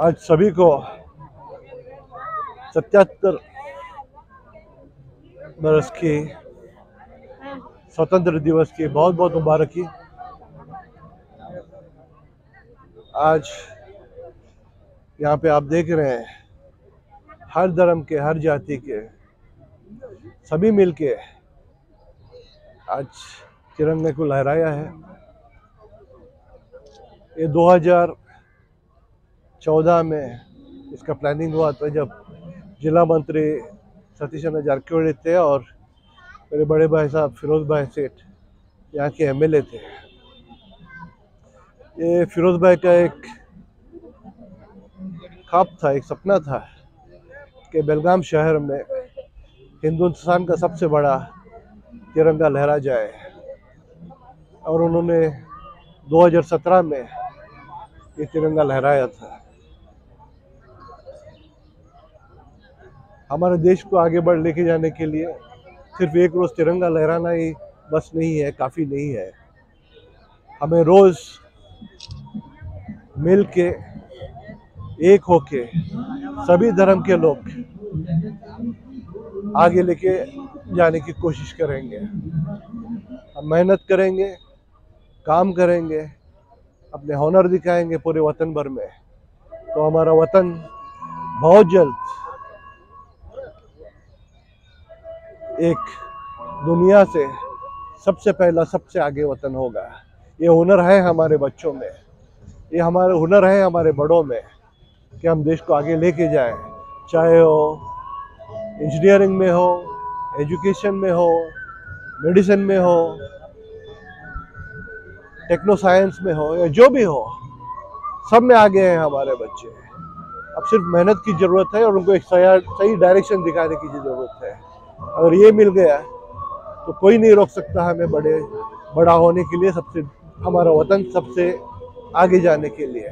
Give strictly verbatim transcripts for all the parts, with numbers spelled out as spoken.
आज सभी को सत्यात्तर बरस की स्वतंत्र दिवस की बहुत बहुत मुबारकी। आज यहाँ पे आप देख रहे हैं हर धर्म के, हर जाति के सभी मिलके आज तिरंगे को लहराया है। ये दो हज़ार चौदह में इसका प्लानिंग हुआ था, जब जिला मंत्री सतीश चंद्र जारकिहोली थे और मेरे बड़े भाई साहब फिरोज भाई सेठ यहाँ के एम एल ए थे। ये फिरोज भाई का एक ख्वाब था, एक सपना था कि बेलगाम शहर में हिंदुस्तान का सबसे बड़ा तिरंगा लहरा जाए, और उन्होंने दो हज़ार सत्रह में ये तिरंगा लहराया था। हमारे देश को आगे बढ़ लेके जाने के लिए सिर्फ एक रोज़ तिरंगा लहराना ही बस नहीं है, काफ़ी नहीं है। हमें रोज़ मिल के, एक होके सभी धर्म के लोग आगे लेके जाने की कोशिश करेंगे। हम मेहनत करेंगे, काम करेंगे, अपने हुनर दिखाएंगे पूरे वतन भर में, तो हमारा वतन बहुत जल्द एक दुनिया से सबसे पहला, सबसे आगे वतन होगा। ये हुनर है हमारे बच्चों में, ये हमारे हुनर है हमारे बड़ों में कि हम देश को आगे लेके जाएं, चाहे वो इंजीनियरिंग में हो, एजुकेशन में हो, मेडिसिन में हो, टेक्नो साइंस में हो, या जो भी हो, सब में आगे हैं हमारे बच्चे। अब सिर्फ मेहनत की ज़रूरत है और उनको एक सही डायरेक्शन दिखाने की ज़रूरत है। अगर ये मिल गया तो कोई नहीं रोक सकता हमें बड़े बड़ा होने के लिए, सबसे हमारा वतन सबसे आगे जाने के लिए।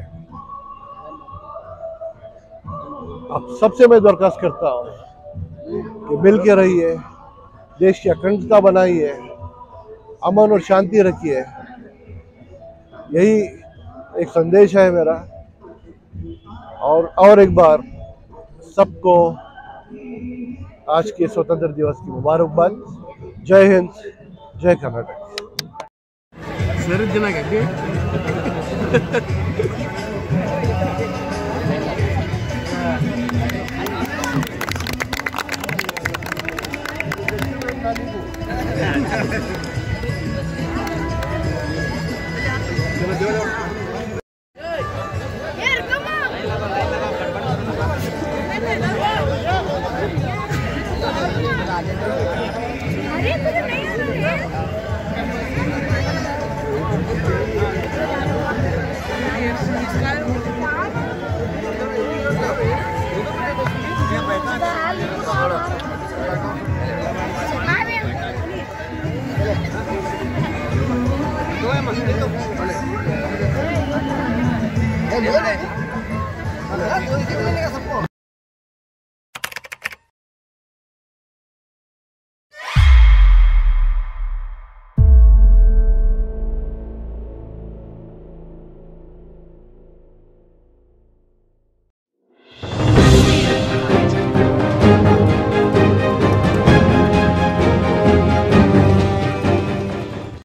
अब सबसे मैं दरख्वास्त करता हूँ कि मिल के रहिए, देश की अखंडता बनाइए, अमन और शांति रखिए। यही एक संदेश है मेरा। और और एक बार सबको आज के स्वतंत्र दिवस की मुबारकबाद। जय हिंद, जय कर्नाटक। सबको